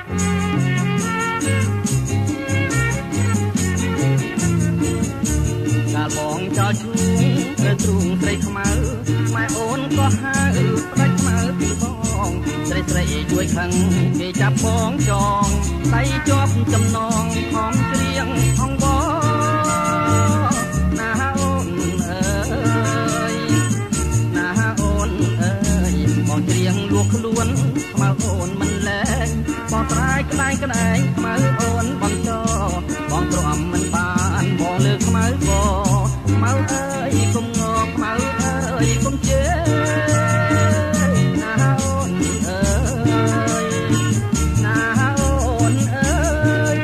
កាលបងចោលឈូងទៅទ្រូងស្រីខ្មៅម៉ែអូនក៏ហៅផ្ដាច់ខ្មៅពីបងស្រីស្រីជួយខឹងគេចាប់បងចងដៃជាប់ចំណងខំច្រៀងអង្វរណាអូនអើយណាអូនអើយបងច្រៀងលួចខ្លួនខ្មៅអូនមិនលែងបងត្រាយក្តែងក្តែងខ្មៅអូនបងចោបងទ្រាំមិនបានបងលើខ្មៅក៏ខ្មៅអើយគុំងខ្មៅអើយគុំជេណាអូនអើយណាអូនអើយ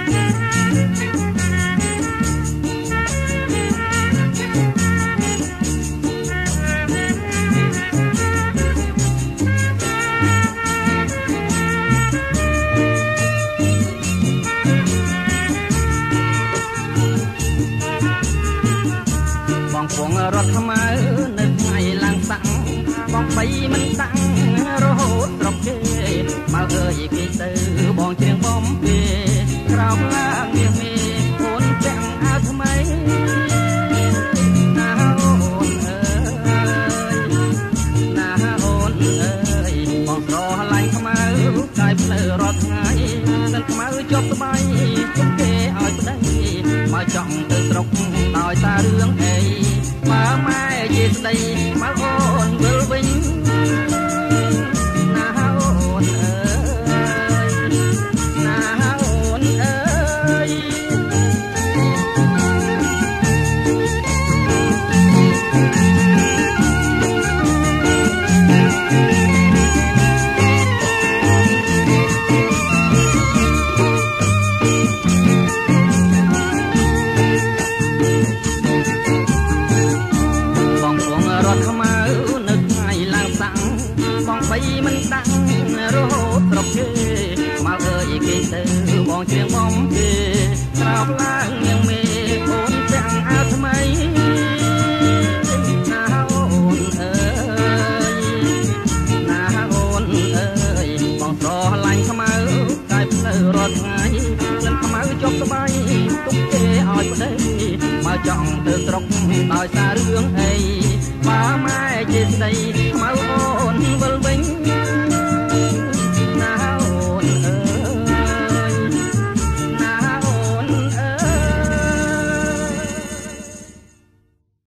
បងពងរត់ខ្មៅនៅថ្ងៃឡើងសាំងបងបីមិនតាំងរហូតត្រកគេបើអើយគេទៅបងច្រៀងបំពេក្រោមឡើងមាសមេអូនទាំងអាវថ្មីណាអូនអើយណាអូនអើយបងស្រឡាញ់ខ្មៅកាយផ្លូវរាល់ថ្ងៃនឹងខ្មៅជាប់ស្បៃទុកគេឲ្យប្តីមកចង់ទៅស្រុកដោយសាររឿងអីបើម៉ែជាស្ដីមកអូនវិលវិញណាអូនអើយណាអូនអើយរត់ខ្មៅនៅថ្ងៃឡើងសាំងបងបីមិនតាំងរហូតត្រកគេមកអើយគេទៅបងច្រៀងបំពេក្រោបឡើងនាងមេអូនទាំងអាវថ្មីណាអូនអើយណាអូនអើយបងស្រឡាញ់ខ្មៅកាយផ្លូវរាល់ថ្ងៃក្លិនខ្មៅជាប់ស្បៃទុកគេឲ្យប្តីមកចង់ទៅស្រុកដោយសាររឿងអីបើម៉ែជាស្ដី